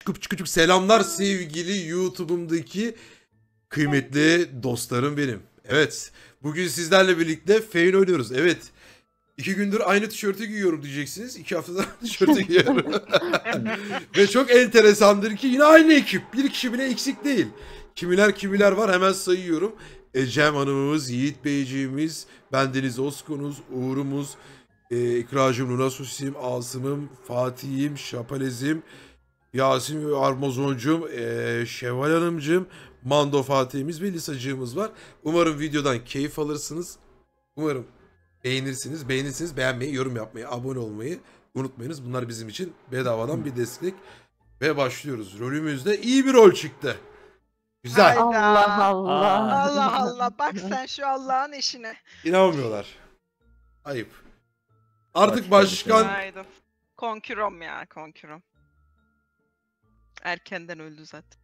Küçük selamlar sevgili YouTube'umdaki kıymetli dostlarım benim. Evet, bugün sizlerle birlikte Feyn oynuyoruz. Evet, 2 gündür aynı tişörtü giyiyorum diyeceksiniz. 2 haftadan tişörtü giyiyorum. Ve çok enteresandır ki yine aynı ekip. Bir kişi bile eksik değil. Kimiler var hemen sayıyorum. Ecem Hanımımız, Yiğit Beyciğimiz, bendeniz Oskunuz, Uğur'umuz, İkracım, Luna Susim, Asım'ım, Fatih'im, Şapalez'im, Yasin ve Armazoncum, Şevval Hanımcım, Mando Fatih'imiz ve Lisacığımız var. Umarım videodan keyif alırsınız. Umarım beğenirsiniz. Beğenirsiniz beğenmeyi, yorum yapmayı, abone olmayı unutmayınız. Bunlar bizim için bedavadan bir destek. Ve başlıyoruz. Rolümüzde iyi bir rol çıktı. Güzel. Hayda. Allah Allah. Allah Allah, bak sen şu Allah'ın işine. İnanmıyorlar. Ayıp. Artık başkan... Haydi. Konkürom ya, konkürom. Erkenden öldü zaten.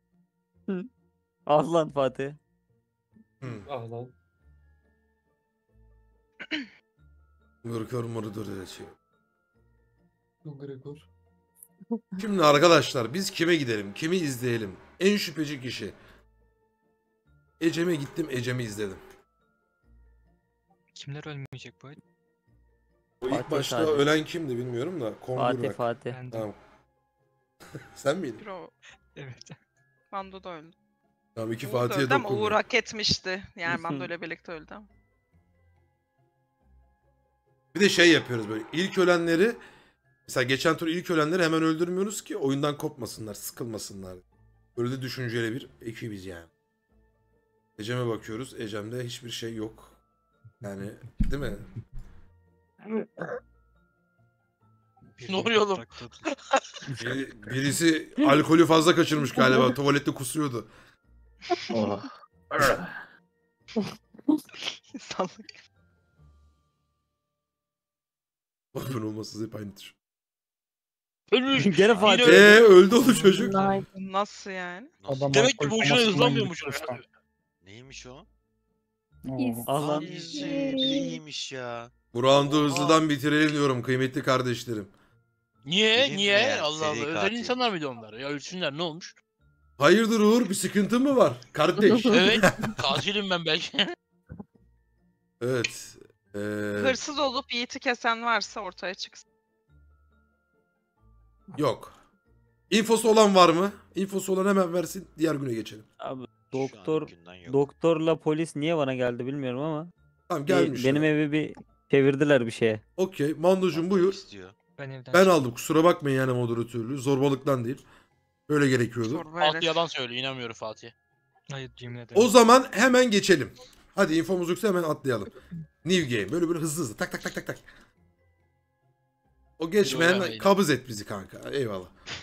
Ah lan Fatih. Ah lan. Gırkör morudur şey. Gregor. Şimdi arkadaşlar biz kime gidelim? Kimi izleyelim? En şüpheci kişi. Ecem'e gittim, Ecem'i izledim. Kimler ölmeyecek bu oyun? O ilk Fatih başta sadece. ölen kimdi bilmiyorum da. Fatih Fatih. Ben de. Tamam. Sen miydin? Bro, Evet. Mando da öldü. Tamam, iki Uğur da Fatih'e öldü ama Uğur dokundum. hak etmişti. Yani Mando ile birlikte öldü ama. Bir de şey yapıyoruz böyle. İlk ölenleri, mesela geçen tur ilk ölenleri hemen öldürmüyoruz ki oyundan kopmasınlar, sıkılmasınlar. Böyle de düşünceli bir ekibiz yani. Ecem'e bakıyoruz. Ecem'de hiçbir şey yok. Yani değil mi? Bir Ne oluyor oğlum? toprakta- Birisi alkolü fazla kaçırmış galiba. Tuvalette kusuyordu. İnsanlık. Abone olmasız hep aynı tür. Ölmüş. Gene Fatih. Öldü o çocuk. Nasıl yani? Adam Demek ki alkol boşuna komasından hızlanmıyormuş. gitti usta. Neymiş o? Ah lan. İzleymiş ya. Bu roundu Oha. hızlıdan bitirelim diyorum kıymetli kardeşlerim. Niye? Bilinmeyen Niye? Allah seri Allah. Özel katil. insanlar mıydı onlar? Ya ölsünler ne olmuş? Hayırdır Uğur, bir sıkıntın mı var? Kardeş. Evet. Katilim ben belki. Evet. Hırsız olup Yiğit'i kesen varsa ortaya çıksın. Yok. İnfosu olan var mı? İnfosu olan hemen versin. Diğer güne geçelim. Abi Şu an doktor günden yok. doktorla polis niye bana geldi bilmiyorum ama Tamam bir- gelmişler. benim evi bir çevirdiler bir şeye. Okey. Mandocuğum Mantık buyur. istiyor. Ben evden Ben çıktım. aldım. Kusura bakmayın yani moderatörlüğü. Zorbalıktan değil. Öyle gerekiyordu. Sorbayla. Fatih yalan söylüyor. İnanmıyorum Fatih. Hayır yemin ederim. O zaman hemen geçelim. Hadi infomuz yoksa hemen atlayalım. New game. Böyle hızlı. Tak tak tak tak tak. O geçmeyen öyle değil. kabız et bizi kanka. Eyvallah.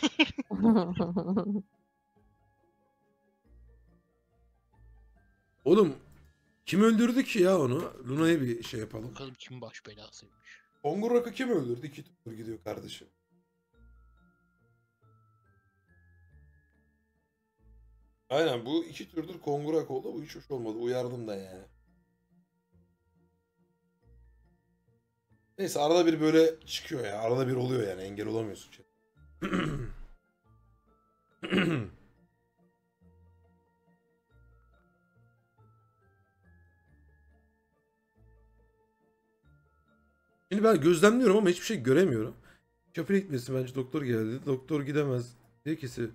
Oğlum kim öldürdü ki ya onu? Luna'ya bir şey yapalım. Bakalım kim baş belasıymış. Ongurak'ı kim öldürdü? 2 tur gidiyor kardeşim. Aynen bu 2 turdur Kongurak oldu. Bu hiç hoş olmadı. Uyardım da yani. Neyse arada bir böyle çıkıyor ya. Arada bir oluyor yani. Engel olamıyorsun. Şimdi ben gözlemliyorum ama hiçbir şey göremiyorum. Köprü gitmesin bence doktor geldi. Doktor gidemez. Diye kesi.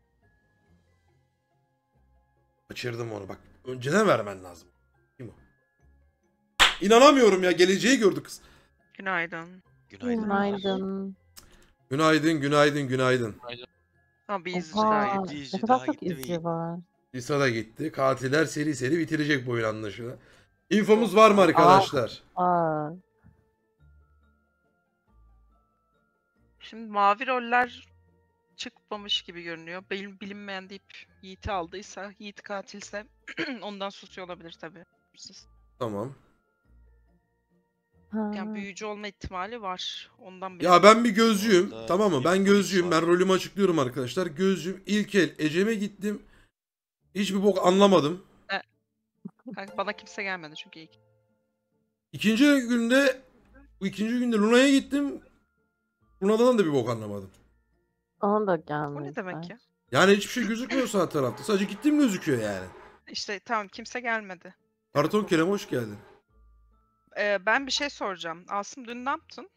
Kaçırdım onu bak. Önceden vermen lazım. Kim o? İnanamıyorum ya. Geleceği gördü kız. Günaydın. Günaydın. Günaydın. Günaydın, günaydın, günaydın. Ha, bir izci daha Oha, gitti. izci ne kadar daha çok gitti ve izci var. İsa da gitti. Katiller seri seri bitirecek bu oyun anlaşılan. İnfomuz var mı arkadaşlar? Aa, Şimdi mavi roller çıkmamış gibi görünüyor. Bilinmeyen deyip Yiğit'i aldıysa, Yiğit katilse ondan susuyor olabilir tabii. Siz. Tamam. ha. Yani büyücü olma ihtimali var. Ondan Ya ben bir gözcüyüm. Orada Tamam mı? bir Ben polis gözcüyüm. var. Ben rolümü açıklıyorum arkadaşlar. Gözcüyüm. İlk el Ecem'e gittim. Hiçbir bok anlamadım. Kanka bana kimse gelmedi çünkü ilk. Bu ikinci günde Luna'ya gittim. Luna'dan da bir bok anlamadım. Ona da O gelmedi. ne demek ya? Yani hiçbir şey gözükmüyor sağ tarafta. Sadece gittiğim gözüküyor yani. İşte tamam kimse gelmedi. Karton Kerem hoş geldin. Ben bir şey soracağım. Asım dün ne yaptın?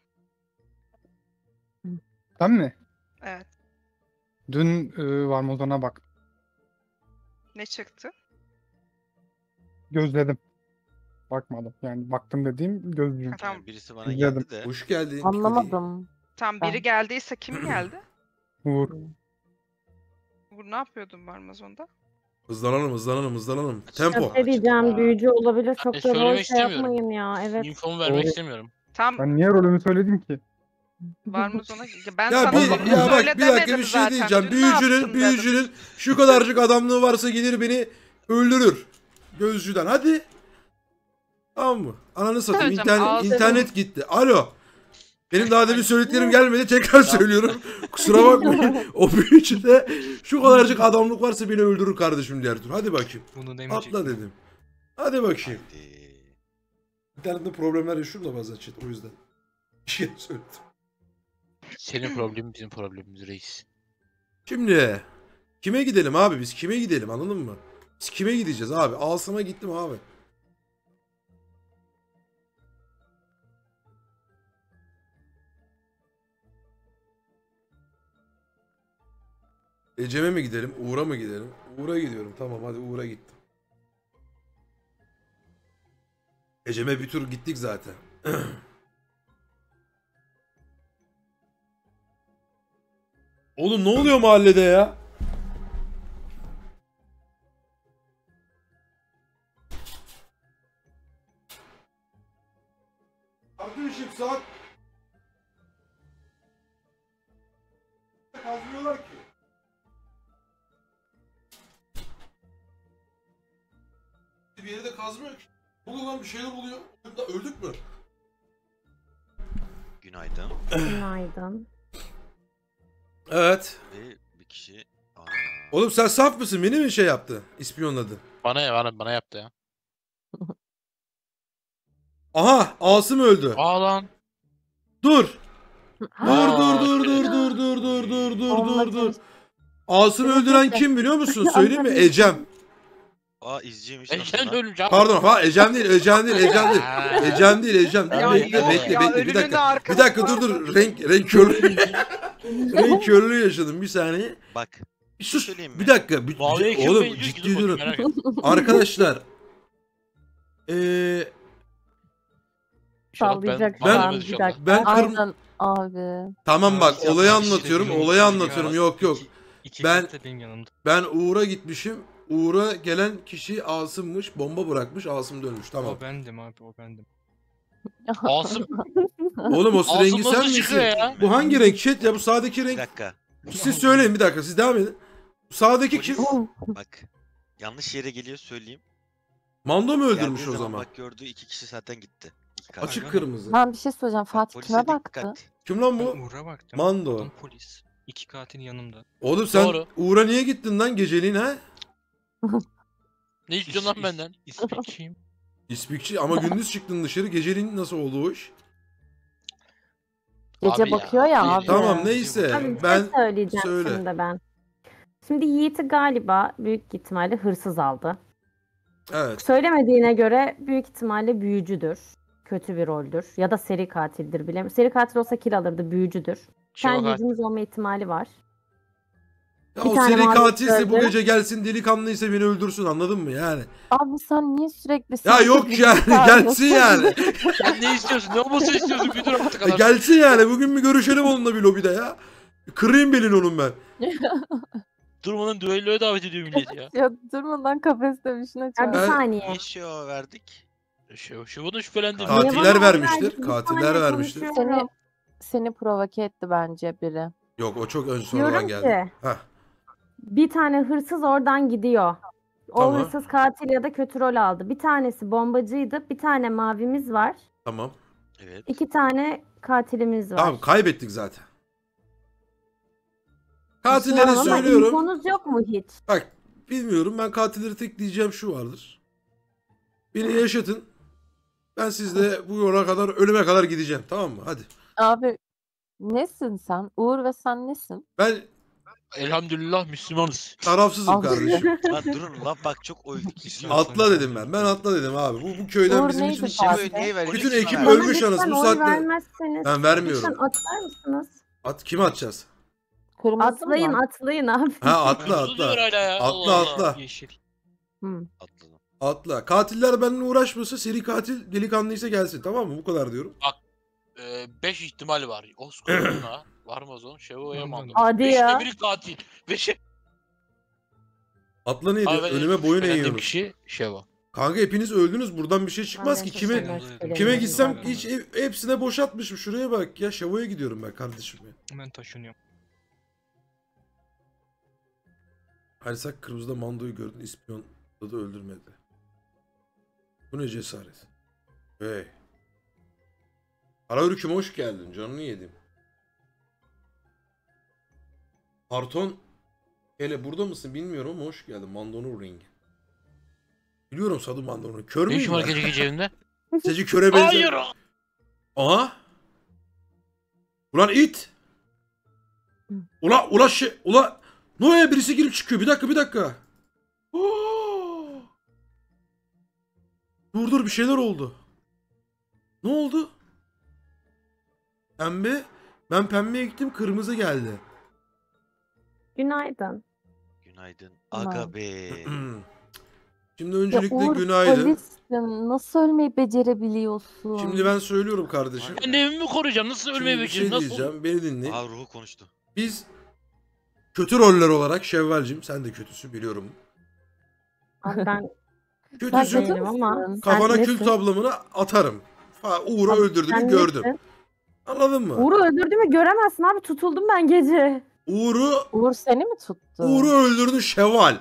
Ben mi? Evet. Dün Varmozan'a bak. Ne çıktı? Gözledim. Bakmadım. Yani baktım dediğim gözlüğüm. Ha, tamam. Yani birisi bana İzledim. geldi de. Hoş geldin. Anlamadım. Tam Ben- biri geldiyse kim geldi? Uğur. Bu ne yapıyordun Barmazon'da? Hızlanalım. Tempo. Ne diyeceğim, büyücü olabilir. Çok da söylemek rol şey istemiyorum. yapmayın ya. Evet. Infomu vermek Doğru. istemiyorum. Tam Ben niye rolümü söyledim ki? Barmazon'a... Ben Ya sana bir rolünü ya bak söyle bir dakika demedim bir şey zaten. diyeceğim. Dün ne yaptın dedim. Büyücünün şu kadarcık adamlığı varsa gelir beni öldürür. Gözcüden. Hadi. Tamam mı? Ananı satayım. Söyleyeceğim, ağzını- İnternet gitti. Alo. Benim daha demin söylediklerim gelmedi. Tekrar söylüyorum. Kusura bakmayın. O büyücüde şu kadarcık adamlık varsa beni öldürür kardeşim diğer tur. Hadi bakayım. Bunu demeyecek. Atla dedim. Hadi bakayım. Haydi. İnternette problemler yaşıyorum da bazen chat. O yüzden. Bir şey söyledim. Senin problemin bizim problemimiz reis. Şimdi kime gidelim abi biz? Kime gidelim anladın mı? Biz kime gideceğiz abi? Asım'a gittim abi. Ecem'e mi gidelim? Uğur'a mı gidelim? Uğur'a gidiyorum. Tamam hadi Uğur'a gittim. Ecem'e bir tur gittik zaten. Oğlum ne oluyor mahallede ya? Arkadaşım saat kazmıyorlar ki. Bir yeri de kazmıyor ki. Buluyor lan bir şeyler oluyor. Öldük mü? Günaydın. Günaydın. Evet. Ve bir kişi... Aa, Oğlum sen saf mısın? Beni mi şey yaptı? İspiyonladı. Bana yaptı ya. Aha Asım öldü. Aa lan. Dur. Aa, Dur. Asım'ı öldüren kim biliyor musun? Söyleyeyim mi? Ecem. aa izciymiş nasıl Ecem lan? ölmüş abi. Pardon ha Ecem değil. Ecem değil. Ya Bekle yok bekle ya, bekle. Bir ölünün de dakika. arkası Bir dakika var. dur. Renk körlüğü. Renk körlüğü yaşadım bir saniye. Bak. Bir sus. söyleyeyim mi? Bir dakika. Maviye kim Oğlum benziyor ki? ciddi Dur bakayım, diyorum. merak ettim. Arkadaşlar. Şu an Sallayacak şu ben- an bir dakika. Ben Aynen abi. Tamam bak Ya, olayı işte anlatıyorum. benim Olayı yanımda anlatıyorum. ya. Yok. İki Ben- kız da benim yanımda. Ben Uğur'a gitmişim. Uğur'a gelen kişi Asım'mış. Bomba bırakmış. Asım dönmüş. Tamam. O bendim abi, o bendim. Asım. Oğlum o Asım rengi sen nasıl misin? çıkıyor ya? Bu hangi renk chat ya? Bu sağdaki Bir renk. dakika. Siz söyleyin bir dakika. Siz devam edin. Bu sağdaki kim? Polis- Bak. Yanlış yere geliyor söyleyeyim. Mando mu öldürmüş Geldiği o zaman? Bak gördüğü iki kişi zaten gitti. İki katil. Açık kırmızı. Ben bir şey söyleyeceğim. Bak, Fatih polise kime baktı? dikkat. Kim lan Ben bu? Uğur'a baktım. Mando. Adam polis. İki katil yanımda. Oğlum sen Doğru. Uğur'a niye gittin lan geceliğin ha? Ne istiyorsun lan benden? İspikçiyim. İspikçi ama gündüz çıktın dışarı. Geceliğin nasıl oldu o iş? Gece Abi ya, bakıyor ya bir- abi. Tamam neyse. Abi bir Ben şey söyleyeceğim söyle. şimdi ben. Şimdi Yiğit'i galiba büyük ihtimalle hırsız aldı. evet. Söylemediğine göre büyük ihtimalle büyücüdür. Kötü bir roldür. Ya da seri katildir bilemiyorum. Seri katil olsa kill alırdı, büyücüdür. Şevkat. Kendimiz olma ihtimali var. Ya Bir o tane seri mavi katilse bu gördüm. gece gelsin delikanlıysa beni öldürsün anladın mı yani? Abi sen niye sürekli... Ya sinirli yok bir yani insan gelsin yapıyorsun? yani. Sen ne istiyorsun? Ne olmasını istiyorsun? Bir dur artık kadar. Gelsin yani bugün bir görüşelim onunla bir lobide ya. Kırayım belini onun ben. Durmadan düelloya davet ediyor millet ya. Ya durmadan kafes dövüşüne Ya bir çağır. Ben- saniye. Niye şey verdik? Şu bunu şüphelendim. Katil- Niye Katiller bana vermiştir, verdik? Bir katiller saniye vermiştir. konuşuyorum. Seni provoke etti bence biri. Yok o çok ön sonradan Diyorum geldi. ki Heh, bir tane hırsız oradan gidiyor. O Tamam. hırsız katil ya da kötü rol aldı. Bir tanesi bombacıydı. Bir tane mavimiz var. tamam. Evet. 2 tane katilimiz var. Tamam kaybettik zaten. Katilleri Tamam ama söylüyorum. infonuz yok mu hiç? Bak bilmiyorum ben katilleri tek diyeceğim şu vardır. Beni yaşatın. Ben sizle bu yola kadar ölüme kadar gideceğim tamam mı? Hadi. Abi nesin sen? Uğur ve sen nesin? Ben Elhamdülillah Müslümanız. Tarafsızım Abi. kardeşim. Lan durun lan bak çok oyduk istiyor. Atla dedim ben. Ben atla dedim abi. Bu köyden Uğur bizim neydi için Fatih? Şevo'yu niye veriyorsun? Bütün Bana ekip ver. Bana ölmüş anasını lütfen bu oy saatte. vermezseniz Ben vermiyorum. lütfen atlar mısınız? Kime atacağız? Kırmızı Atlayın mı? atlayın abi. Ha atla Kırmızı diyor atla. hala ya. Atla, Allah Allah. atla. Yeşil. Hı. Atladım. Atla. Katiller benimle uğraşmasa seri katil delikanlıysa gelsin, tamam mı? Bu kadar diyorum. 5 ihtimal var. Oscar'ına var mı o zaman? Şevo'ya mı aldın? Hadi 5'te ya. biri katil. 5'e. Atla neydi? Abi ben Önüme boyun şüphelendiğim eğiyorsunuz. kişi Şevo. Kanka hepiniz öldünüz. Buradan bir şey çıkmaz Ben ki. de Kime senden Kime kime şüpheleniyorum gitsem zaten. hiç hepsine boşaltmışım. Şuraya bak ya. Şavo'ya gidiyorum ben kardeşim ya. Ben taşınıyorum. Halsak kırmızıda Mando'yu gördün. İspiyon da öldürmedi. Bu ne cesaret. Hey. Ara ürküme hoş geldin. Canını yedim. Parton. Hele burada mısın bilmiyorum ama hoş geldin. Mando'nun rengi. Biliyorum Sadu Mando'nu. Kör Ne müyüm işin var ben? gece gece evinde? Seci köre benzer. Hayır. Aha. Ulan it. Ula şey. Ula. Noya birisi girip çıkıyor. Bir dakika. Oo. Dur bir şeyler oldu. Ne oldu? Pembe. Ben pembeye gittim, kırmızı geldi. Günaydın. Günaydın. Günaydın. Aga be. Şimdi Ya öncelikle Uğur günaydın. polissin. Nasıl ölmeyi becerebiliyorsun? Şimdi ben söylüyorum kardeşim. Ben de evimi koruyacağım. Nasıl ölmeye Şimdi bir şey bekleyeceğim? Nasıl? diyeceğim. Beni dinle. Aa ruhu konuştu. Biz kötü roller olarak Şevvalcim, sen de kötüsün biliyorum. Abi ben Sen Kötüsün. kötü değilim ama müsün? Kafana sen kül nesin? tablamını atarım. Uğur'u Abi öldürdüğünü sen gördüm. nesin? Anladın mı? Uğur'u öldürdüğümü göremezsin abi. Tutuldum ben gece. Uğur'u Uğur seni mi tuttu? öldürdü Şevval.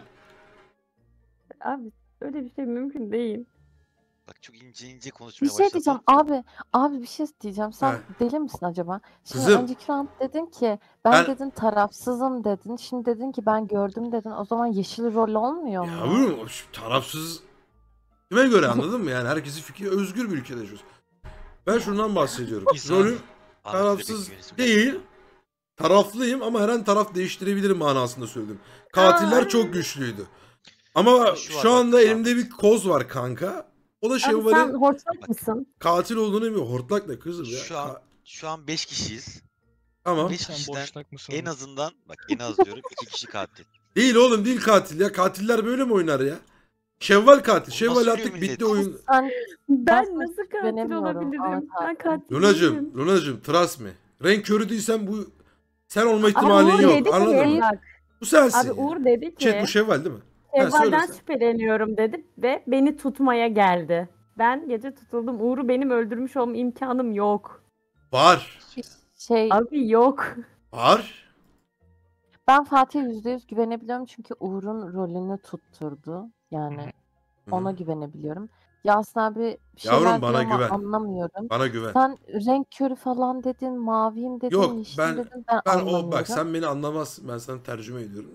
Abi öyle bir şey mümkün değil. Bak çok ince Bir konuşmaya şey başladı. diyeceğim abi. Abi bir şey diyeceğim. Sen He. deli misin acaba? Şimdi Kızım. önceki round dedin ki ben Ben- dedin tarafsızım dedin. Şimdi dedin ki ben gördüm dedin. O zaman yeşil rol olmuyor mu? Yavrum tarafsız kime göre anladın mı? Yani herkesin fikri özgür bir ülkede yaşıyoruz. Ben şundan bahsediyorum. İnsan. Rolüm Ahmet tarafsız Bebek değil. Taraflıyım ama her an taraf değiştirebilirim manasında söyledim. Katiller Aa. çok güçlüydü. Ama Şu var şu bak, anda Ahmet. elimde bir koz var kanka. O da Abi sen Şevval'in hortlak Bak. mısın? katil olduğunu bilmiyor. Hortlak ne kızım ya? Şu an 5 kişiyiz. Tamam. 5 Sen kişiden boşnak mısın? en azından bak en az diyorum 2 kişi katil. Değil oğlum, değil katil ya. Katiller böyle mi oynar ya? Şevval katil. Şevval nasıl artık diyor bitti millet? oyun. Sen Ben sana nasıl katil güvenemiyorum olabilirim? Ahmet Ben abi. katil değilim. Lunacım, trust me. Renk körü değilsen bu sen olma Abi ihtimalin Uğur yok. dedi ki, Anladın mı? bak, Bu sensin. abi ya. Uğur dedi ki Chat bu Şevval değil mi? Ha, söyle Şevval'den sen. şüpheleniyorum dedi ve beni tutmaya geldi. Ben gece tutuldum. Uğur'u benim öldürmüş olma imkanım yok. Var. Şey Abi yok. Var. ben Fatih'e %100 güvenebiliyorum çünkü Uğur'un rolünü tutturdu. Yani ona güvenebiliyorum. Yasin abi bir şeyler Yavrum, bana diyor ama güven. anlamıyorum. Bana güven. Sen renk körü falan dedin, maviyim dedin, Yok, yeşil ben- dedin. Ben Ben anlamıyorum. bak sen beni anlamazsın. Ben sana tercüme ediyorum.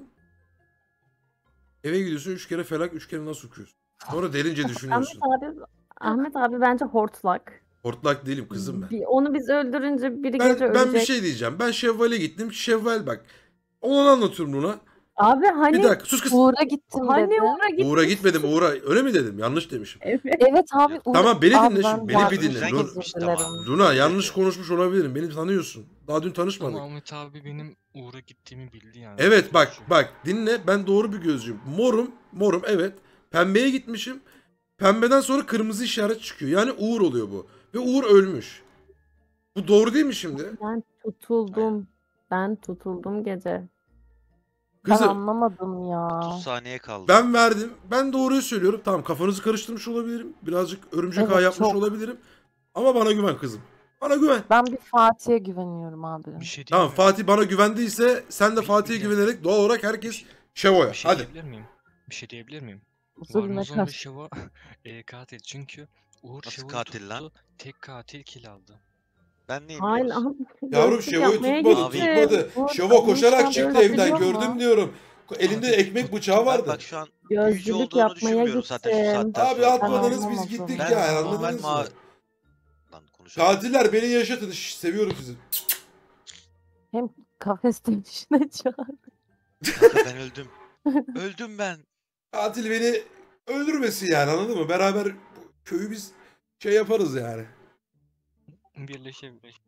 Eve gidiyorsun 3 kere felak 3 kere nasıl okuyorsun. Sonra derince Ahmet düşünüyorsun. abi bence hortlak. Hortlak değilim kızım ben. Onu biz öldürünce biri gece ölecek. Ben bir şey diyeceğim. Ben Şevval'e gittim. Şevval bak. Onu anlatıyorum Luna. Abi hani Bir dakika sus kız. Uğur'a gittim hani dedi. Uğur'a gitmiş. Uğur'a gitmedim. Uğur'a öyle mi dedim? Yanlış demişim. Evet. Evet abi Uğur. Tamam, beni Abi dinle ben şimdi, beni bir yardım dinle. çok Luna- özür dilerim. Luna yanlış konuşmuş olabilirim. Beni tanıyorsun. Daha dün tanışmadık. Ama Ahmet abi benim Uğur'a gittiğimi bildi yani. Evet bak dinle, ben doğru bir gözcüyüm. Morum evet. Pembeye gitmişim. Pembeden sonra kırmızı işaret çıkıyor. Yani Uğur oluyor bu. Ve Uğur ölmüş. Bu doğru değil mi şimdi? Ben tutuldum. Ben tutuldum gece. Ben Kızım anlamadım ya. 30 saniye kaldı. ben verdim. Ben doğruyu söylüyorum. Tamam, kafanızı karıştırmış olabilirim. Birazcık örümcek Evet, ağ yapmış çok. olabilirim. Ama bana güven kızım. Bana güven. Ben bir Fatih'e güveniyorum abi. Bir şey Tamam, diyeyim mi? Fatih bana güvendiyse sen de Fatih'e güvenerek doğal olarak herkes Şevo'ya. Bir şey Hadi. diyebilir miyim? Bir şey diyebilir miyim? Zulme Varmazon ve karşı. Şevo katil. Çünkü Uğur Nasıl Şevo'yu katil lan? tuttu. Tek katil kill aldı. Ben neyim Hayır biliyor musun? abi. Yavrum gözlük Şevo'yu yapmaya tutmadı, gitti. tutmadı. Uğur, Şevo koşarak Allah'ın çıktı sana evden, biliyor gördüm mu? diyorum. Elinde Abi, ekmek bıçağı Ben vardı. bak şu an büyücü Gözlülük olduğunu yapmaya düşünmüyorum zaten şu gittim. saatten Abi sonra. atmadınız, biz anlamadım. gittik Ben ya, normal anladınız mı? Lan konuşalım. Katiller beni yaşatın. Şş, seviyorum sizi. Hem kafeste düşüneceğim. Kanka ben öldüm. Öldüm ben. Katil beni öldürmesin yani, anladın mı? Beraber bu köyü biz şey yaparız yani. Birleşebilir.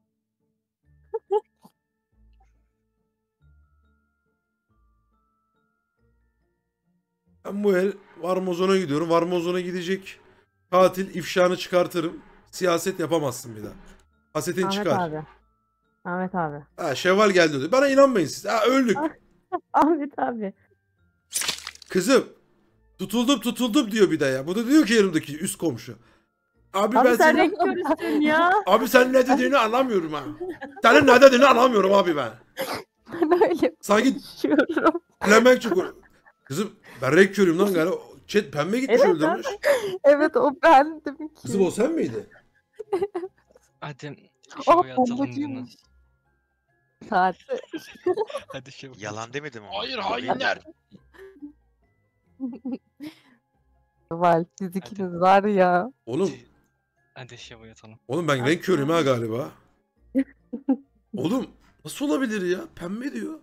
Ben bu el Varmozon'a gidiyorum. Varmozon'a gidecek katil ifşanı çıkartırım. Siyaset yapamazsın bir daha. Hasetin Ahmet çıkar. abi. Ahmet abi. Ha, Şevval geldi diyor. Bana inanmayın siz. Ha, öldük. Ahmet abi. Kızım tutuldum diyor bir de ya. Bu da diyor ki yanımdaki üst komşu. Abi, Abi ben sen seni... renk körüsün ya. Abi sen ne dediğini anlamıyorum ha. Senin ne dediğini anlamıyorum abi ben. Ben öyle Sanki konuşuyorum. Flemenk çukur. Kızım ben renk körüyüm lan galiba. Chat pembe gitmiş Evet öldürmüş. Evet o bendim ki. Kızım o sen miydin? Hadi Oh Şeva'ya atalım bunu. bombacıymış. Saati. Hadi Şeva. Yalan demedim ama. Hayır Yalan hainler. Var siz ikiniz var ya. Oğlum Hadi Şeva'ya atalım. ben renk körüyüm ha galiba. Oğlum nasıl olabilir ya? Pembe diyor.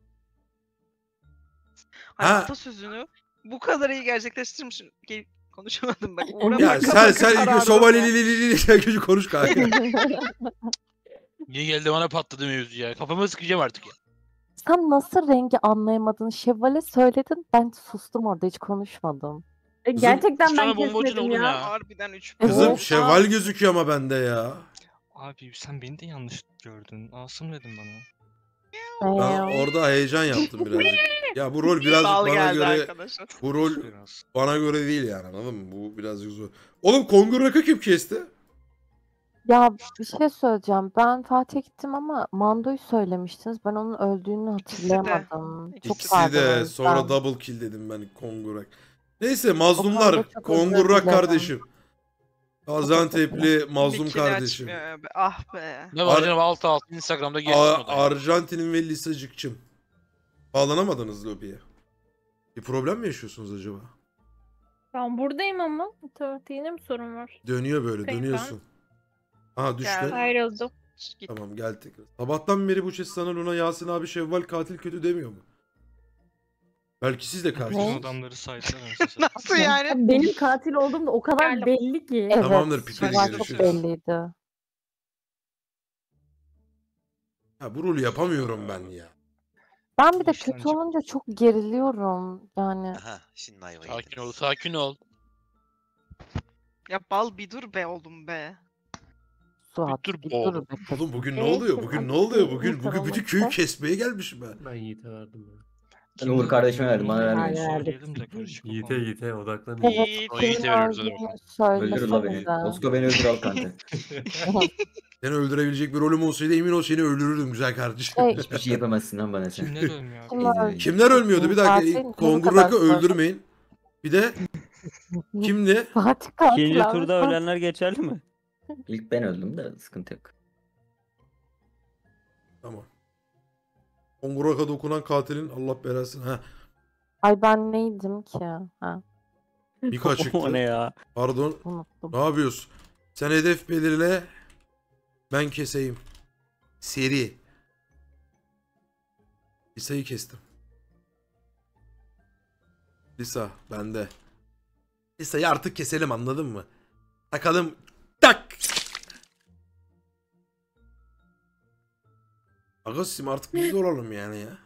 Ay, Ha. atasözünü bu kadar iyi gerçekleştirmişim. Konuşamadım bak. Ya sen ilk şövalyeli sen kötü konuş kanka. Niye geldi bana patladı mevzu ya? Kafama sıkacağım artık ya. Sen nasıl rengi anlayamadın? Şevval'e söyledin. Ben sustum orada hiç konuşmadım. Gerçekten üç ben tane bombacı kesmedim oldum ya. ya. Harbiden 3 Kızım Evet. şeval gözüküyor ama bende ya. Abi sen beni de yanlış gördün. Asım dedim bana. Ben orada heyecan yaptım birazcık. Ya bu rol birazcık Bal bana geldi göre arkadaşlar. bu rol Biraz. bana göre değil yani, anladın mı? Bu birazcık zor. Oğlum Kongur Rakı kim kesti? Ya bir şey söyleyeceğim. Ben Fatih'e gittim ama Mando'yu söylemiştiniz. Ben onun öldüğünü İkisi de. hatırlayamadım. Çok İkisi pardon İkisi o de yüzden. sonra double kill dedim ben Kongur Rak. Neyse konuda mazlumlar. çok Kongur özür Rak dilerim. kardeşim. Gaziantep'li mazlum Mikini kardeşim. açmıyor be. Ah be. Ne var canım altı Instagram'da gezdim o da. Arjantin'in ve Lisacık'cım. Bağlanamadınız lobiye. Bir problem mi yaşıyorsunuz acaba? Ben buradayım ama. Evet, yine mi sorun var? Dönüyor böyle, Peki, dönüyorsun. Aha düştü. Geldi. Ayrıldım. Git. Tamam gel tekrar. Sabahtan beri bu ses sana Luna Yasin abi Şevval katil kötü demiyor mu? Belki siz de Bütün karşısınız. adamları saydılar anasını Nasıl yani? Benim katil olduğum da o kadar Geldim. belli ki. Evet. Tamamdır, Peter, Şevval çok görüşürüz. belliydi. Ha, bu rolü yapamıyorum ben ya. Ben bir de İşten kötü çık- olunca çok geriliyorum. Yani Aha şimdi ayvayı Sakin ol, yediniz. sakin ol. Ya bal bir dur be oğlum be. Suat dur bir oğlum. dur be kız. Oğlum bugün ne Neyse, oluyor? Bugün ne hadi oluyor? iyi Bugün bütün olmakta. köyü kesmeye gelmişim ben. Ben Yiğit'e verdim ya. Ben Uğur kardeşime verdim, bana vermeyin. Söyleyelim de karışık o konu. Yiğit'e odaklan. Evet, Yiğit. O Yiğit'e kimin veriyoruz hadi öldüğünü bakalım. Öldür la beni. söylesenize. Osko beni öldür al kanka. Seni öldürebilecek bir rolüm olsaydı emin ol seni öldürürdüm güzel kardeşim. Şey, Hiçbir şey yapamazsın lan bana sen. Kimler ölmüyor abi? Kim İyi öldü? de- Kimler ölmüyordu? Bir Fatih, dakika. ne Kongur kadar Rak'ı sonra- öldürmeyin. Bir de kimdi? Fatih katil İkinci abi, turda Fatih. ölenler geçerli mi? İlk ben öldüm de sıkıntı yok. Tamam. Kongur Rak'a dokunan katilin Allah belasını. Ha. Ay ben neydim ki? Ha, Mika O çıktı. ne ya? Pardon. unuttum. Ne yapıyorsun? Sen hedef belirle. Ben keseyim. Seri. Lisa'yı kestim. Lisa bende. Lisa'yı artık keselim, anladın mı? Takalım. Tak. Agasim artık biz de olalım yani ya.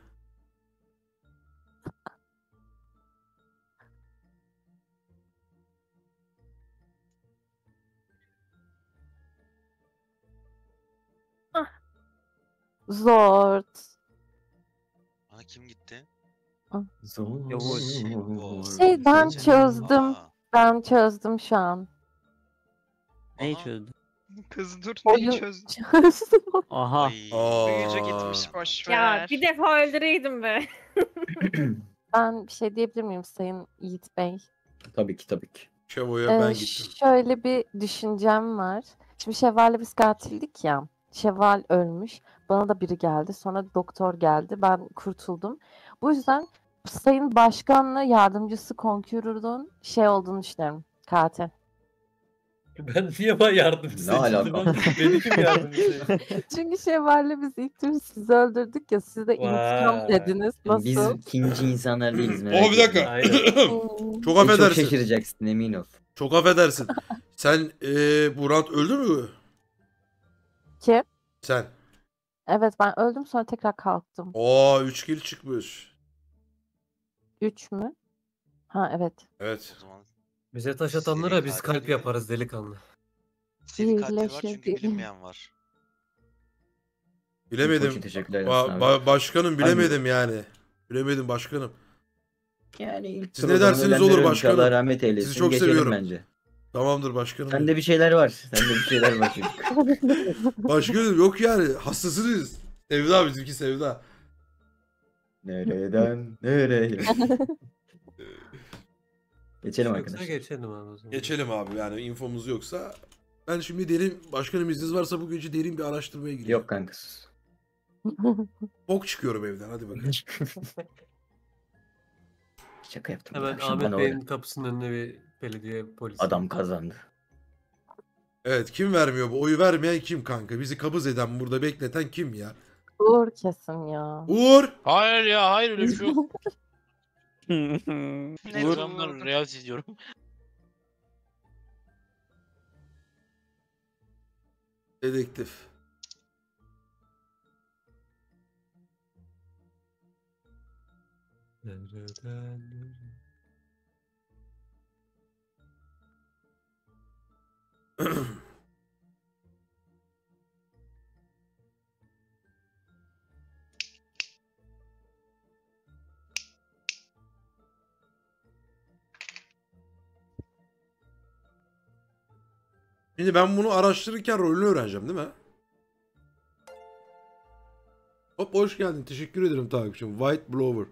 Zor. Bana kim gitti? Zor. Yavuz. Şey, ben çözdüm. Aa, Ben çözdüm şu an. Neyi aha. çözdün? Kız dur Oyun- neyi çözdün? Çözdüm. Aha. Ay. Büyücü gitmiş boş ver. Ya bir defa öldüreydim be. Ben bir şey diyebilir miyim Sayın Yiğit Bey? Tabii ki tabii ki. Şevo'ya ben Ee, gittim. şöyle bir düşüncem var. Şimdi Şevval'le biz katildik ya. Şevval ölmüş. Bana da biri geldi. Sonra doktor geldi. Ben kurtuldum. Bu yüzden Sayın Başkan'la yardımcısı Conqueror'un şey olduğunu düşünüyorum. Katil. Ben niye bana yardım Ne alaka? Beni kim yardım Çünkü Şevval'le biz ilk tur sizi öldürdük ya. Siz de intikam Vay. dediniz. Biz Nasıl? ikinci insanlar değiliz merak Oh bir dakika. Aynen. Hmm. Çok Çok affedersin. şaşıracaksın emin ol. Çok affedersin. Sen bu round öldü mü? Kim? Sen. Evet ben öldüm sonra tekrar kalktım. Oo 3 kill çıkmış. 3 mü? Ha evet. Evet. O zaman Bize taş atanlara biz Seri kalp katil. yaparız delikanlı. seri katil var çünkü Birleşelim. bilinmeyen var. İlk Bilemedim. için teşekkürler Yasin abi. Başkanım bilemedim yani. Bilemedim başkanım. Yani ilk Siz tur ne o zaman dersiniz ölenlere olur ölmüş, başkanım. Allah rahmet eylesin. Sizi çok Geçelim seviyorum. bence. Tamamdır başkanım. Sende bir şeyler var. Sende bir şeyler var çocuk. Başkanım yok yani. Hastasınız. Sevda bizimki sevda. Nereden nereye? Geçelim Yoksa arkadaşlar. geçelim abi o zaman. Geçelim abi yani infomuz yoksa. Ben şimdi derin başkanım izniniz varsa bu gece derin bir araştırmaya gireyim. Yok kanka sus. Bok çıkıyorum evden hadi bakalım. Şaka yaptım. Hemen Akşam Ahmet bana Bey'in öyle. kapısının önüne bir belediye polisi. Adam kazandı. Evet kim vermiyor bu? Oyu vermeyen kim kanka? Bizi kabız eden burada bekleten kim ya? Uğur kesin ya. Uğur! Hayır ya hayır öyle bir şey yok. Ne Programdan real izliyorum. Dedektif. Nereden? Şimdi ben bunu araştırırken rolünü öğreneceğim değil mi? Hop hoş geldin. Teşekkür ederim takipçim. White Blower.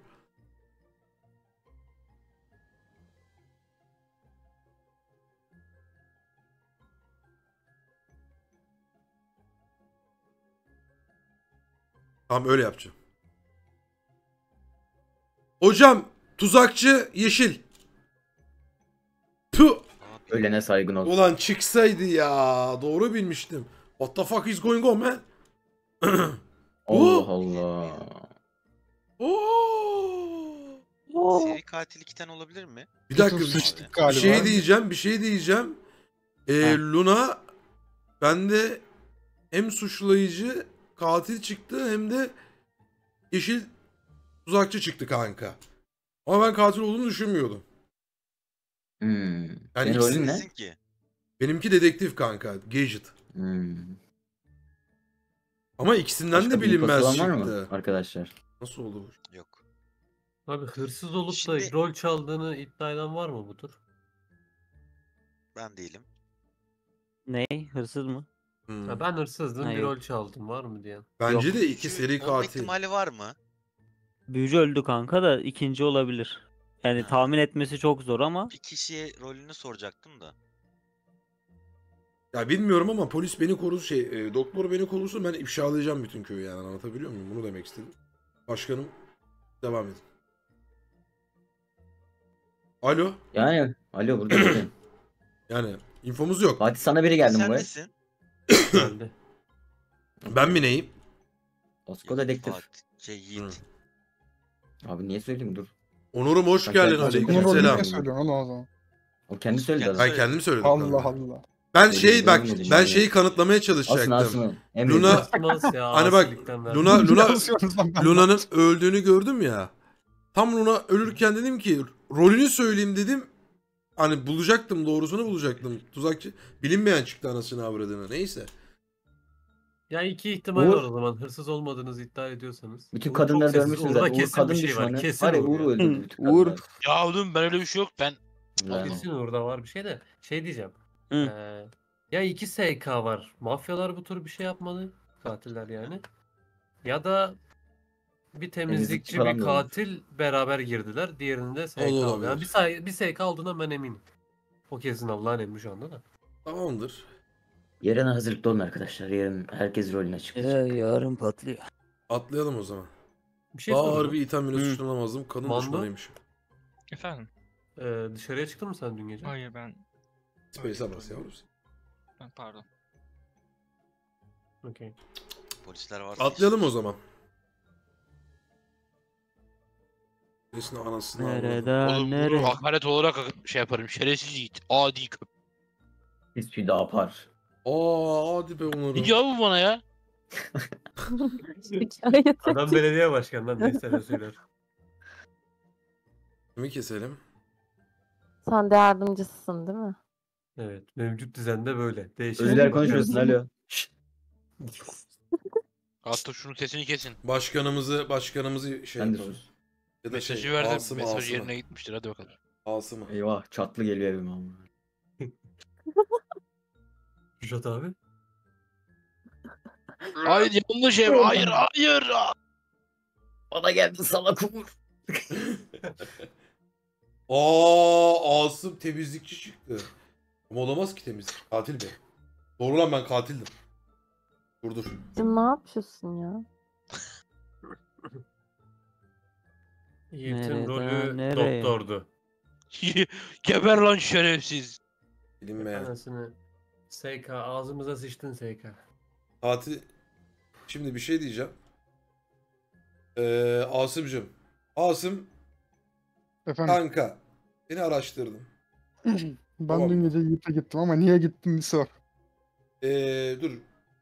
Tamam öyle yapacağım. Hocam tuzakçı yeşil. Puh. Ölene saygın olsun. Ulan çıksaydı ya. Doğru bilmiştim. What the fuck is going on man? Allah Allah. Oo. Seri katil 2 tane olabilir mi? Bir dakika Sıçtık bir galiba. şey diyeceğim. Luna bende hem suçlayıcı katil çıktı hem de yeşil tuzakçı çıktı kanka. Ama ben katil olduğunu düşünmüyordum. Yani Senin ikisi- rolün ne? Nesin ki? Benimki dedektif kanka. Gadget. Ama ikisinden Başka de bir infosu bilinmez olan var mı çıktı. arkadaşlar? Nasıl oldu bu? Yok. Abi hırsız olup da Şimdi- rol çaldığını iddia eden var mı bu tur? Ben değilim. Ne? Hırsız mı? Hmm. Ha, ben hırsızdım Ha, bir yok. rol çaldım var mı diyen? Bence Yok. de iki Şu seri olma katil. ihtimali var mı? Büyücü öldü kanka da ikinci olabilir. Yani Ha. tahmin etmesi çok zor ama Bir kişiye rolünü soracaktım da. Ya bilmiyorum ama polis beni korusun doktor beni korusun ben ifşalayacağım bütün köyü yani anlatabiliyor muyum? Bunu demek istedim. Başkanım devam edin. Alo. Yani alo burada buradayım. Yani infomuz yok. Fatih sana biri geldi Sen buraya. nesin? Geldi. Ben mi neyim? Osko dedektif. Yiğit. Abi niye söyleyeyim dur. Onurum hoş Bak, geldin ben- Bunun rolünü aleykümselam. niye söylüyorsun onu o zaman? O kendi söyledi Kendi adam. Ben kendim söyledim. Allah kanka. Allah. Ben Benim bak dedim ben yani. şeyi kanıtlamaya Alsın çalışacaktım. alsın. Luna- Nasıl ya? Hani bak, asilikten verdi. Luna Yazıyorsunuz lan ben. Luna'nın öldüğünü gördüm ya. Tam Luna ölürken dedim ki rolünü söyleyeyim dedim. Hani bulacaktım doğrusunu bulacaktım. Tuzakçı bilinmeyen çıktı anasını avradını. Neyse. Ya iki ihtimal Uğur- var o zaman. Hırsız olmadığınızı iddia ediyorsanız. Bütün Uğur kadınları çok sessiz. görmüşsünüz Uğur'da zaten. Uğur kesin kadın bir şey var. düşmanı. Kesin Var ya Uğur Uğur'u ya. öldürdü bütün Uğur- kadınlar. Ya oğlum ben öyle bir şey yok. Ben Yani. Kesin Uğur'da var bir şey de. Şey diyeceğim. Hı. Ya iki SK var. Mafyalar bu tür bir şey yapmalı. Katiller yani. Ya da bir temizlikçi falan bir da olur. katil beraber girdiler. Diğerinde SK O da aldı. olabilir. Yani bir SK aldığından ben eminim. O kesin Allah'ın emri şu anda da. Tamamdır. Yarın hazırlıklı olun arkadaşlar. Yarın herkes rolüne çıkacak. yarın patlıyor. Atlayalım o zaman. Bir şey Daha soracağım. ağır bir ithamıyla suçlanamazdım. Kadın Mando? düşmanıymışım. Efendim? Dışarıya çıktın mı sen dün gece? Hayır ben Space'e bas yavrum. Pardon. Okey. Polisler varsa Atlayalım o zaman. Nesin anasını avradım. Nereden Oğlum bunu nereye? hakaret olarak şey yaparım. Şerefsiz yiğit. Adi köp. Hiçbir daha yapar. Hadi be Onur'um. Ne cevabı bana ya? Adam belediye başkanından ne istediğini söyler. Kimi keselim? Sen de yardımcısın değil mi? Evet. Mevcut düzende böyle. Değişik. Özler konuşuyorsun alo. Hatta şunun sesini kesin. Başkanımızı şey Sen de yapalım. sus. Ya da Mesajı şey, verdim. Asım'ı, Mesaj Asım'ı. yerine gitmiştir. Hadi bakalım. Asım'ı. Eyvah çatlı geliyor evime ama. Kürşat abi. Hayır yanlış ev. Hayır hayır. Bana geldi salak Umur. Asım temizlikçi çıktı. Ama olamaz ki temizlik. Katil be. Doğru lan ben katildim. Dur. Cim ne yapıyorsun ya? Yiğit'in Nereden rolü nereye? doktordu. Geber lan şerefsiz. Bilinmeyen. Anasını. SK ağzımıza sıçtın SK. Katil. Şimdi bir şey diyeceğim. Asım'cığım. Asım Efendim kanka. Seni araştırdım. ben Tamam. dün gece Yiğit'e gittim ama niye gittim bir sor. Dur.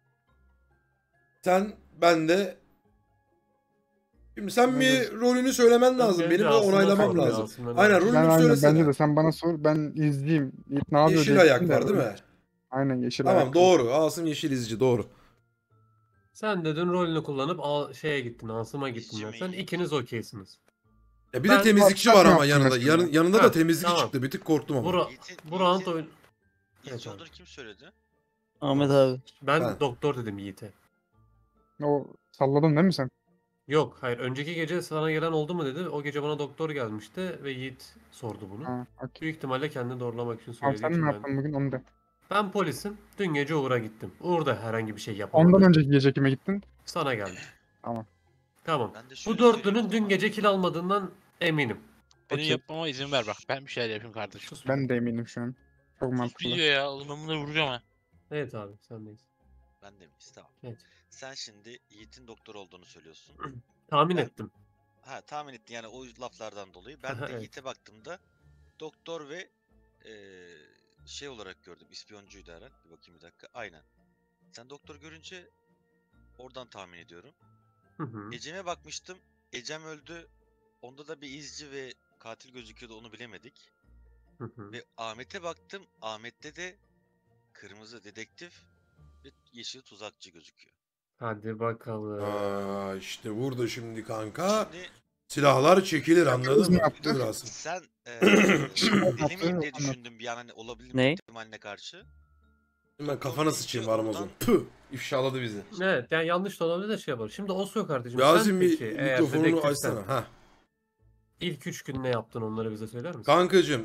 Ben de şimdi sen bir rolünü söylemen lazım. Önce Benim de Asım'a onaylamam sor, lazım. Asım'dan Aynen önce. rolünü Ben aynen söylesene. bence de sen bana sor ben izleyeyim. Yiğit ne yapıyor Yeşil diye ayak gittim de var değil mi? Aynen yeşil Tamam ayak. doğru. Asım yeşil izci doğru. Sen de dün rolünü kullanıp şeye gittin, Asım'a gittin. İzci Sen mi? ikiniz okeysiniz. Ya bir Ben de temizlikçi WhatsApp var ama yaptım yanında. mesela. Yanında da Ha, temizlikçi tamam. çıktı. Bir tık korktum ama. Bu round oyun... Evet İzci abi. olduğunu kim söyledi? Ahmet abi. Ben doktor dedim Yiğit'e. O salladın değil mi sen? Yok, hayır. Önceki gece sana gelen oldu mu dedi. O gece bana doktor gelmişti ve Yiğit sordu bunu. Ha, okey. Büyük ihtimalle kendini doğrulamak için Tamam söylediği sen için ne ben... yaptın bugün onu da. Ben polisim. Dün gece Uğur'a gittim. Uğur da herhangi bir şey yapamadı. Ondan önceki gece kime gittin? Sana geldi. Tamam. Tamam. Ben de Bu şöyle dörtlünün söyleyeyim o dün zaman. gece kill almadığından eminim. Benim Okey. yapmama izin ver bak. Ben bir şeyler yapayım kardeşim. Sus. Ben de eminim şu an. Çok Sus mantıklı. diyor ya. Oğlum ben bunları vuracağım ha. Evet abi, sendeyiz. Ben de miyiz? Tamam. Evet. Sen şimdi Yiğit'in doktor olduğunu söylüyorsun. Tahmin Ben- ettim. Ha tahmin ettin yani o laflardan dolayı. Ben Aha, de evet. Yiğit'e baktığımda doktor ve şey olarak gördüm. İspiyoncuydu herhalde. Bir bakayım bir dakika. Aynen. Sen doktor görünce oradan tahmin ediyorum. Hı hı. Ecem'e bakmıştım. Ecem öldü. Onda da bir izci ve katil gözüküyordu onu bilemedik. Hı hı. Ve Ahmet'e baktım. Ahmet'te de kırmızı dedektif ve yeşil tuzakçı gözüküyor. Hadi bakalım. İşte burada şimdi kanka. Şimdi Silahlar çekilir anladın ne mı? yaptı? Dur Asım. sen Şimdi deli yaptı, miyim diye anlat. düşündüm bir an hani olabilir Ne? ihtimaline karşı. Ben kafana sıçayım var Amazon. Püh. İfşaladı bizi. Evet, yani yanlış da olabilir de şey yapar. Şimdi Oslo kardeşim, Yazim sen bir peki eğer mikrofonunu dedektifsen açsana. Ha. ilk 3 gün ne yaptın, onları bize söyler misin? Kankacım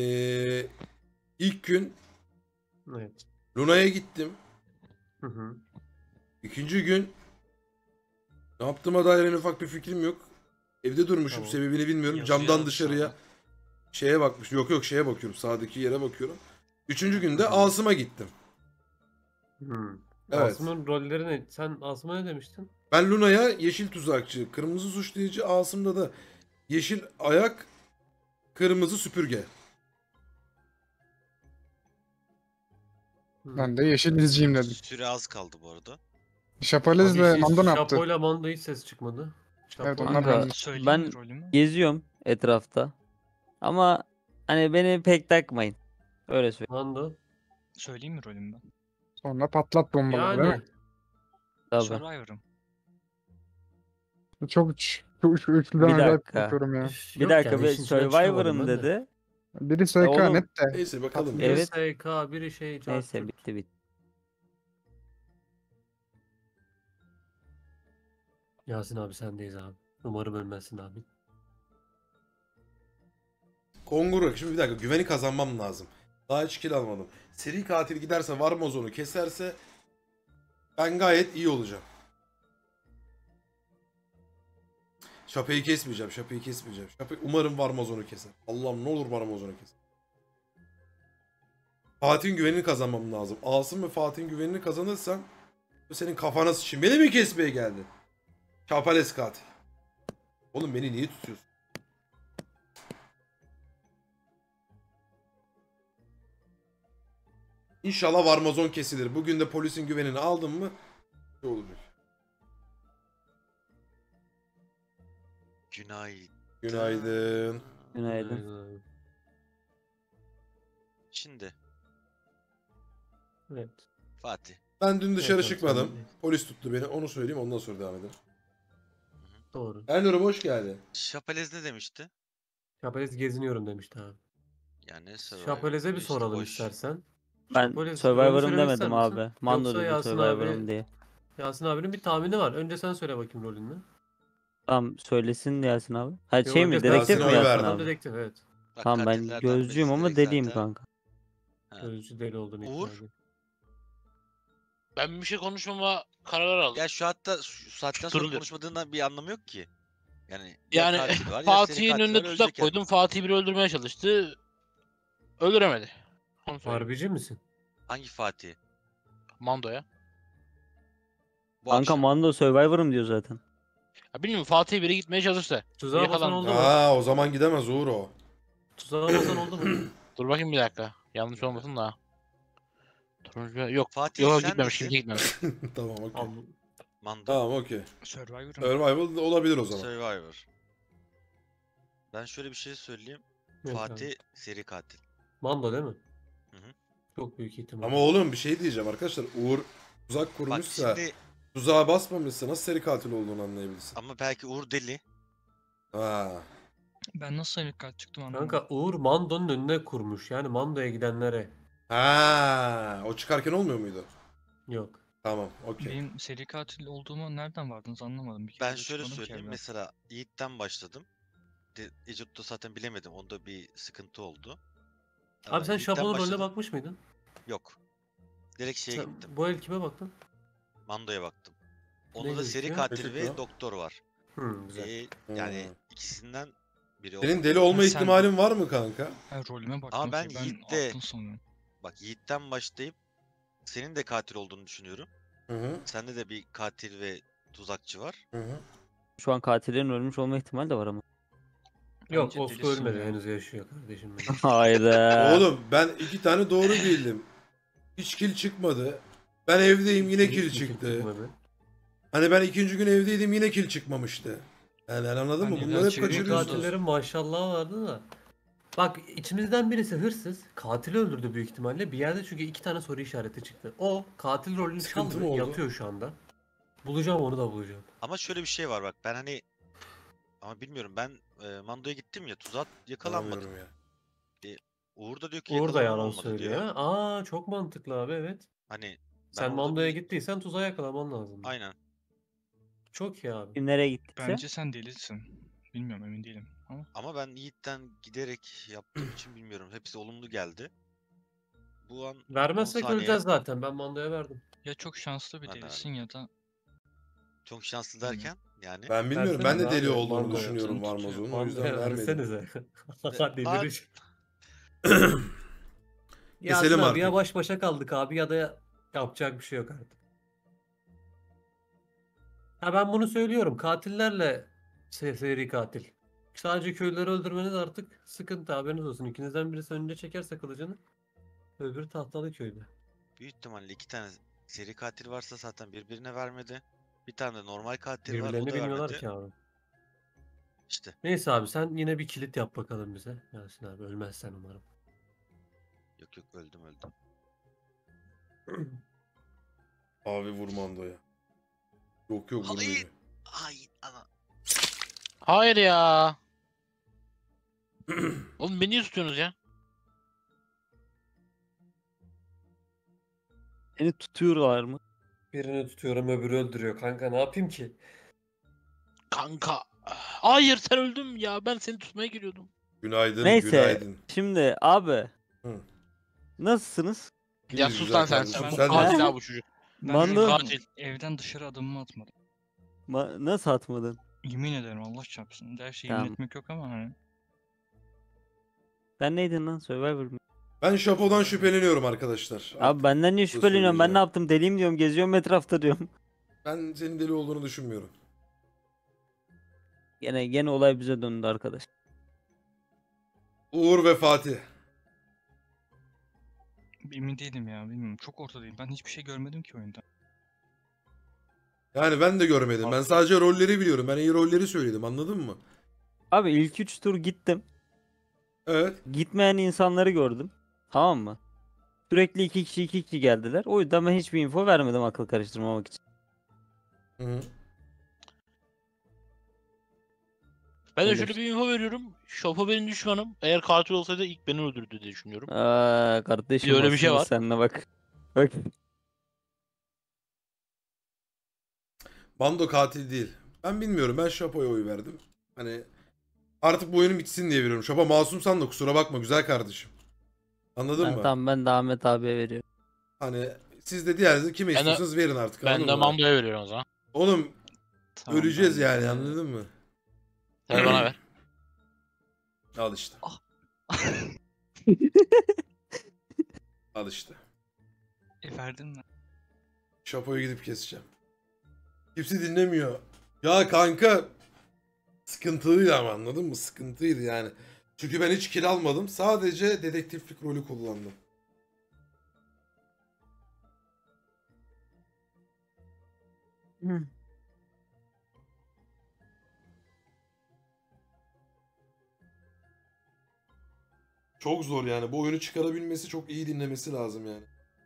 ilk gün Evet. Luna'ya gittim. Hı hı. İkinci gün ne yaptığıma dair en ufak bir fikrim yok. Evde durmuşum, Tamam. sebebini bilmiyorum. Yazıyor Camdan abi dışarıya sağda. şeye bakmış. Yok şeye bakıyorum. Sağdaki yere bakıyorum. Üçüncü günde Hı hı. Asım'a gittim. Hı. Evet. Asım'ın rolleri ne? Sen Asım'a ne demiştin? Ben Luna'ya yeşil tuzakçı, kırmızı suçlayıcı, Asım'da da yeşil ayak, kırmızı süpürge. Hı. Ben de yeşil izciyim dedim. Süre az kaldı bu arada. Şapalez Abi ve hiç Mando ne yaptı? Şapoyla Mando hiç ses çıkmadı. Evet, Şapo- onlar Kanka, ben- Söyleyeyim ben mi rolümü? geziyorum etrafta. Ama hani beni pek takmayın. Öyle söyleyeyim. Mando. Söyleyeyim mi rolümü ben? Sonra patlat bombaları değil Yani mi? Tabii. Survivor'ım. Çok şu üçlüden Bir acayip dakika. korkuyorum ya. Bir Yok dakika yani, bir işin içinden çıkamadım Survivor'ım ben de. dedi. Biri SK oğlum, net de. Neyse bakalım. Biri Evet. SK, biri şey... Neyse Carter. bitti. Yasin abi sendeyiz abi. Umarım ölmezsin abi. Konguru. Şimdi bir dakika güveni kazanmam lazım. Daha hiç kill almadım. Seri katil giderse Varmozon'u keserse ben gayet iyi olacağım. Şapayı kesmeyeceğim. Umarım Varmozon'u keser. Allah'ım ne olur Varmozon'u keser. Fatih'in güvenini kazanmam lazım. Asım ve Fatih'in güvenini kazanırsam bu senin kafana sıçayım. Beni mi kesmeye geldin? Çapales katil. Oğlum beni niye tutuyorsun? İnşallah Varmazon kesilir. Bugün de polisin güvenini aldın mı? Ne olacak? Günaydın. Günaydın. Günaydın. Şimdi Evet. Fatih. Ben dün dışarı Evet, çıkmadım. tamam. Polis tuttu beni. Onu söyleyeyim. Ondan sonra devam edelim. Doğru. Ernur'um hoş geldin. Şapalez ne demişti? Şapalez geziniyorum demişti abi. Yani Şapalez'e bir işte soralım boş. istersen. Ben Şapalez, rolünü Survivor'ım söylemek ister demedim misin? abi. Mando Yoksa dedi Yasin Survivor'ım abi, diye. Yasin abinin bir tahmini var. Önce sen söyle bakayım rolünü. Tamam söylesin Yasin abi. Ha şey mi? Yok, Dedektif Yasin'e mi oy Yasin verdim. Adam abi? dedektif, evet. Bak, Tamam ben katillerden gözcüyüm birisi ama direkt deliyim zaten. kanka. Ha. Gözcü deli olduğunu Uğur? iddia ediyor. Ben bir şey konuşmama karar aldım. Ya şu saatten sonra Tutturuluyor. konuşmadığından bir anlamı yok ki. Yani ya Yani katil var ya seri Fatih'in katil önüne var, tuzak ölecek yani. koydum. Fatih biri öldürmeye çalıştı. Öldüremedi. Onu söyleyeyim. Harbici misin? Hangi Fatih? Mando'ya. Bu Kanka akşam. Mando Survivor'ım diyor zaten. Ya bilmiyorum, Fatih biri gitmeye çalıştı. Tuzağa basan Yakalandı. oldu mu? Aa o zaman gidemez Uğur o. Tuzağa basan oldu mu? Dur bakayım bir dakika. Yanlış olmasın da. Turuncu yok. Fatih Yok sen gitmemiş. nesin? Kimse gitmemiş. Tamam okey. Abi, Mando. Tamam okey. Survivor'ım. Survival olabilir o zaman. Survivor. Ben şöyle bir şey söyleyeyim. evet Fatih abi. seri katil. Mando değil mi? Hı hı. Çok büyük ihtimal. Ama oğlum bir şey diyeceğim arkadaşlar. Uğur tuzak Bak kurmuşsa, şimdi tuzağa basmamışsa nasıl seri katil olduğunu anlayabilirsin. ama belki Uğur deli. Ha. Ben nasıl sayılık kaç çıktım anlamadım. Kanka Uğur Mando'nun önüne kurmuş. Yani Mando'ya gidenlere. Ha, o çıkarken olmuyor muydu? Yok. Tamam, okey. Benim seri katil olduğumu nereden vardınız anlamadım. Bir Ben kere de şöyle çıkmadım ki söyleyeyim. evden. Mesela Yiğit'ten başladım. Ejut'ta zaten bilemedim. Onda bir sıkıntı oldu. Abi sen Yiğit'ten Şapo'nun rolüne başladım. bakmış mıydın? Yok. Direkt şeye Sen gittim. bu el kime baktın? Mando'ya baktım. Onda Ne da seri gözüküyor? katil ve Gözüküyor. doktor var. Güzel. Yani Hmm. ikisinden biri Senin olmalı. deli olma Ha, sen- ihtimalin var mı kanka? Ha, rolüme baktım Ama ben ki ben Yiğit'te- attın sanıyorum. Bak Yiğit'ten başlayıp senin de katil olduğunu düşünüyorum. Hı hı. Sende de bir katil ve tuzakçı var. Hı hı. Şu an katillerin ölmüş olma ihtimali de var ama. Yok Bence Osko delisin ölmedi. ya. Henüz yaşıyor kardeşim benim. Hayda. Oğlum ben 2 tane doğru bildim. Hiç kill çıkmadı. Ben evdeyim yine kill Hiç çıktı. çıkmadı. Hani ben 2. gün evdeydim yine kill çıkmamıştı. Yani anladın mı? Hani Bunları hep Seri kaçırıyorsunuz. katillerin maşallahı vardı da. Bak içimizden birisi hırsız. Katili öldürdü büyük ihtimalle. Bir yerde çünkü 2 tane soru işareti çıktı. O katil rolünü Sıkıntı çaldı. mı oldu? Yatıyor şu anda. Bulacağım onu da bulacağım. Ama şöyle bir şey var bak ben hani ama bilmiyorum ben Mando'ya gittim ya tuzak yakalanmadım. Anlamıyorum ya. Uğur da diyor ki Uğur da yakalanmam yalan olmadı söylüyor. diyor. ha. Aa çok mantıklı abi, evet. Hani ben Sen orada Mando'ya bir- gittiysen tuzağa yakalaman lazım. Aynen. Çok iyi abi. Kim nereye gittiyse. Bence sen delisin. Bilmiyorum, emin değilim ama. Ama ben Yiğit'ten giderek yaptığım için bilmiyorum. Hepsi olumlu geldi. Bu an 10 Vermezsek saniye öleceğiz zaten. Ben Mando'ya verdim. Ya çok şanslı bir Ben de delisin ya da çok şanslı Bilmiyorum. derken yani. Ben bilmiyorum. Ben de Versenize deli abi, olduğunu Mando'ya. düşünüyorum Seni tutuyor. Varmazon'un. O yüzden Mando'ya vermedim. versenize. Abi- Delirir. Keselim Yasin abi ya artık. baş başa kaldık abi ya da yapacak bir şey yok artık. Ha ben bunu söylüyorum. Katillerle seri katil. Sadece köylüleri öldürmeniz artık sıkıntı, haberiniz olsun. İkinizden birisi önüne çekerse kılıcını, öbürü tahtalı köyde. Büyük ihtimalle 2 tane seri katil varsa zaten birbirine vermedi. Bir tane de normal katil var o Birbirlerini da bilmiyorlar vermedi. ki abi. İşte Neyse abi sen yine bir kilit yap bakalım bize. Yasin abi ölmezsen umarım. yok öldüm. Abi vur Mando'ya. Yok vur Hayır. beni. Ay ana. Hayır ya. Oğlum beni niye tutuyorsunuz ya? Seni tutuyorlar mı? Birini tutuyorum öbürü öldürüyor. Kanka ne yapayım ki? Kanka. Hayır sen öldün ya. Ben seni tutmaya geliyordum. Günaydın, Neyse. günaydın. Şimdi abi. Hı. Nasılsınız? Ya İyiyiz sus güzel lan sen. kardeşim, Sen sen bu katil de- ha bu çocuk. ben Mando- Katil. evden dışarı adımımı atmadım. Nasıl atmadın? Yemin ederim Allah çarpsın. Her şeyi Tamam. yemin etmek yok ama hani. Ben neydin lan? Survivor mı? Ben Şapo'dan şüpheleniyorum arkadaşlar. Abi benden niye Bunu şüpheleniyorsun? Ben ne söyleyeceğim. yaptım? Deliyim diyorum. Geziyorum etrafta diyorum. Ben senin deli olduğunu düşünmüyorum. Gene olay bize döndü arkadaş. Uğur ve Fatih. Emin değilim ya, bilmiyorum. Çok ortadayım. Ben hiçbir şey görmedim ki oyunda. Yani ben de görmedim. Ben sadece rolleri biliyorum. Ben iyi rolleri söyledim. Anladın mı? Abi ilk 3 tur gittim. Evet. Gitmeyen insanları gördüm. Tamam mı? Sürekli 2 kişi geldiler. O yüzden ben hiçbir info vermedim akıl karıştırmamak için. Hı -hı. Ben de Öyle şöyle işte. bir info veriyorum. Şapo benim düşmanım. Eğer katil olsaydı ilk beni öldürdü diye düşünüyorum. Kardeşim Bir öyle bir şey aslında var. seninle bak. Bak. Bando katil değil. Ben bilmiyorum. Ben Şapo'ya oy verdim. Hani artık bu oyunun bitsin diye veriyorum. Şapo masumsan da kusura bakma güzel kardeşim. Anladın mı? Tamam ben de Ahmet abiye veriyorum. Hani siz de diğerinizi kime Ben de- istiyorsanız verin artık. Ben anladın de mı? Mambo'ya veriyorum o zaman. Oğlum Tamam, öleceğiz ben yani de- anladın mı? Sen bana ver. Al işte. Al işte. Verdin mi? Şapo'yu gidip keseceğim. Kimse dinlemiyor. Ya kanka sıkıntılıydı ama anladın mı? Sıkıntıydı yani. Çünkü ben hiç kill almadım. Sadece dedektiflik rolü kullandım. Çok zor yani. Bu oyunu çıkarabilmesi çok iyi dinlemesi lazım yani.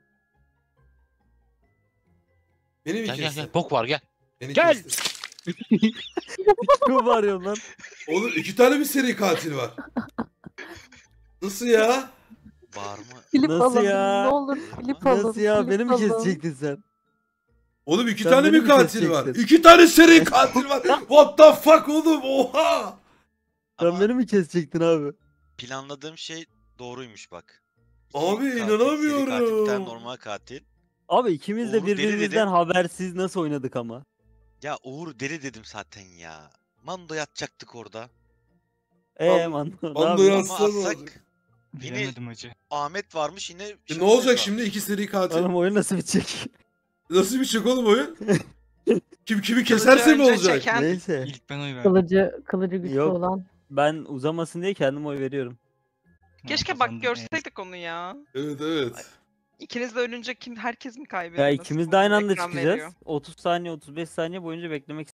Beni mi Gel kesti? gel. Bok var gel. Beni Gel! kesti. Kim bağırıyorsun lan? Oğlum 2 tane bir seri katil var. Nasıl ya? Bağırma. Klip Nasıl alın. ya? Ne olur klip alın. Nasıl ya? klip Beni mi alın. kesecektin sen? Oğlum 2 Sen tane beni mi mi katil var? kesecektin? 2 tane seri katil var. What the fuck oğlum? Oha! Sen Ama beni mi kesecektin abi? planladığım şey doğruymuş bak. Abi, katil, Seri katil, bir inanamıyorum. tane normal katil. Abi ikimiz de Uğur deli birbirimizden dedim. habersiz nasıl oynadık ama. Ya Uğur deli dedim zaten ya. Mando yatacaktık orada. Man. ne Bando yapıyorsun? Ama yazsa ne atsak olacak? yine Bilemedim hacı. Ahmet varmış yine. Ne Şapo olacak varmış. şimdi 2 seri katil? Oğlum oyun nasıl bitecek? Nasıl bir şey oğlum oyun? Kim kimi keserse mi önce olacak? çeken- Neyse. İlk ben oy verdim. Kılıcı güçlü Yok. olan. Ben uzamasın diye kendim oy veriyorum. Keşke bak kazandım, görseydik onu ya. Evet evet. İkiniz de ölünce herkes mi kaybediyor? Ya Nasıl ikimiz de aynı anda ekran çıkacağız. veriyor? 30 saniye 35 saniye boyunca beklemek